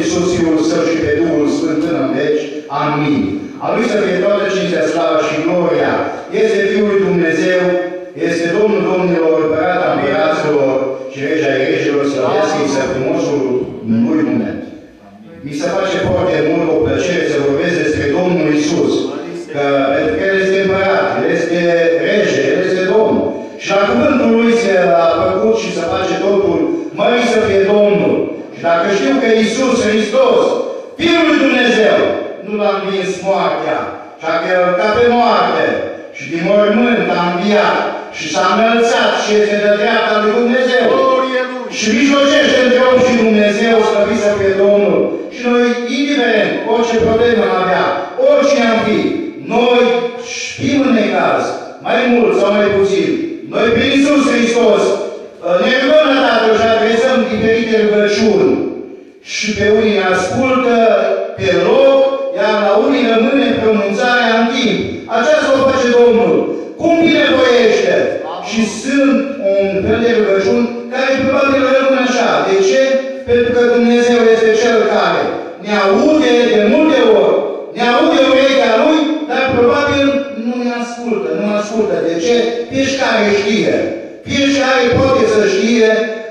Iisus, Fiul Său și pe Duhul Sfânt în veci. Amin. A Lui să fie toată cinstea, slava și gloria. Este Fiul lui Dumnezeu, este Domnul Domnilor, Împărat Împăraților și Rege ai Regilor, slăvească-i să frumosul lui nume. Mi se face foarte mult o plăcere să vorbesc despre Domnul Iisus, că pentru că El este Împărat, El este Rege, El este Domnul. Și la cuvântul Lui se a făcut și se face totul, mărit să fie Domnul. Și dacă știu că Iisus Hristos, Fiul lui Dumnezeu, nu l-a învins moartea, și a călcat pe moarte, și din mormânt a înviat, și s-a înălțat și este de dreapta lui Dumnezeu. Și mijlocește între om și Dumnezeu, slăvit să fie Domnul. Și noi, indiferent, orice problemă am avea, oricine am fi, noi știm în necaz, mai mult sau mai puțin. Noi, prin Iisus Hristos, ne rugăm la Tatăl și adresăm diferite rugăciuni. Și pe unii ne ascultă pe loc, iar la unii rămâne pronunțarea în timp. Aceasta o face Domnul. Cum binevoiește? Și sunt un fel de rugăciuni care probabil rămân așa. De ce? Pentru că Dumnezeu este Cel care ne aude de multe ori, ne aude urechea Lui, dar probabil nu ne ascultă, nu ascultă. De ce? Fiecare știe. Fiecare poate să știe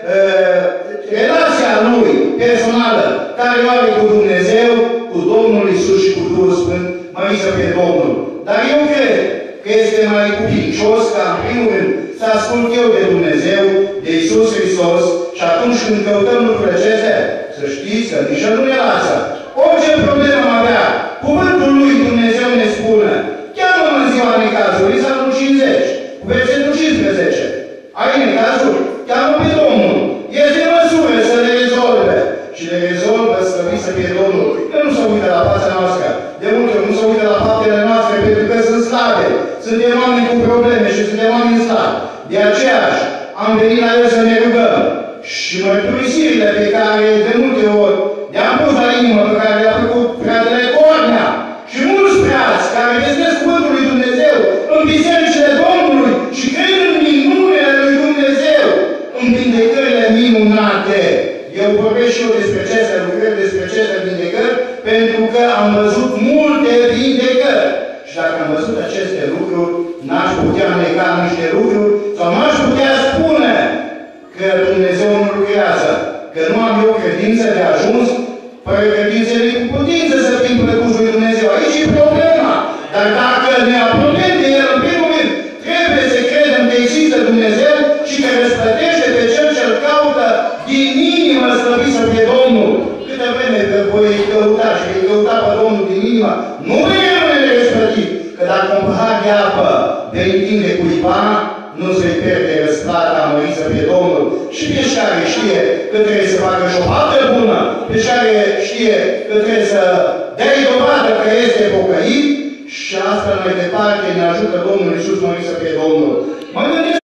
relația Lui personală, care o are cu Dumnezeu, cu Domnul Iisus și cu Duhul Sfânt, mărit să fie Domnul. Dar eu cred că este mai cuvincios ca, în primul rând, să ascult eu de Dumnezeu, de Iisus Hristos, și atunci când căutăm lucrurile acestea, să știți că nici nu ne lasă. Orice problemă am avea, cuvântul lui Dumnezeu ne spune, chiar în ziua necazului, Psalmul 50, cu versetul 15. Ai necazuri? Cheamă pe Domnul. Este în măsură să le rezolve. Și le rezolvă, slăvit să fie Domnul. El nu se uită la fața noastră. De multe ori nu se uită la faptele noastre pentru că sunt slabe. Suntem oameni cu probleme și suntem oameni slabi. De aceea am venit la El să ne rugăm. Și mărturisirile pe care de multe ori le-am pus la inimă, pe care le-a făcut fratele Cornea și mulți frați care vestesc cuvântul lui Dumnezeu în bisericile Domnului și cred în minunile lui Dumnezeu, în vindecările minunate. Eu vorbesc și eu despre aceste lucrări, despre aceste vindecări, pentru că am văzut multe vindecări. Și dacă am văzut aceste lucruri, n-aș putea nega niște lucruri, sau n-aș putea spune că Dumnezeu nu lucrează, că nu am eu credință de ajuns, fără credință de putință să fim plăcuți lui Dumnezeu. Aici e problema. Dar dacă ne apropiem de El, în primul rând, trebuie să credem că există Dumnezeu și că răsplătește pe Cel ce-L caută din inimă, slăvit să fie Domnul. Câtă vreme că voi căuta și vei căuta pe Domnul din inimă, nu vei rămâne răsplătit. Că dacă un pahar de apă vei întinde cuiva, nu se pierde răsplata, mărit să fie Domnul. Și fiecare știe că trebuie să facă și o faptă bună, fiecare știe că trebuie să dea dovadă că este pocăit și asta mai departe ne ajută Domnul Iisus, mărit să fie Domnul. Mă gândesc